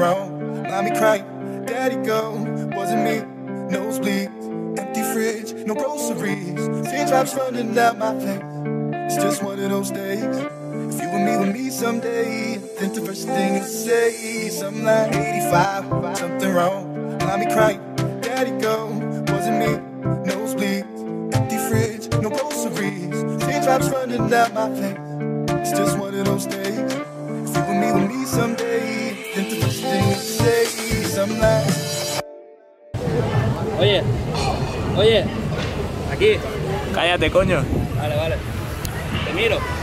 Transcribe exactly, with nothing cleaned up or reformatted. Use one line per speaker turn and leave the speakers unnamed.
wrong. Mommy crying, daddy go. Wasn't me, nosebleeds, empty fridge, no groceries. Teardrops running down my face. It's just one of those days. If you and me with me someday, I think the first thing you say is something like eighty-five, something wrong. Mommy crying, daddy go. Wasn't me, nosebleeds, empty fridge, no groceries. Teardrops running down my face. It's just one of those days. If you and me with me someday, I think the first thing you say is something like.
Oye, oye, aquí.
Cállate, coño.
Vale, vale. Te miro.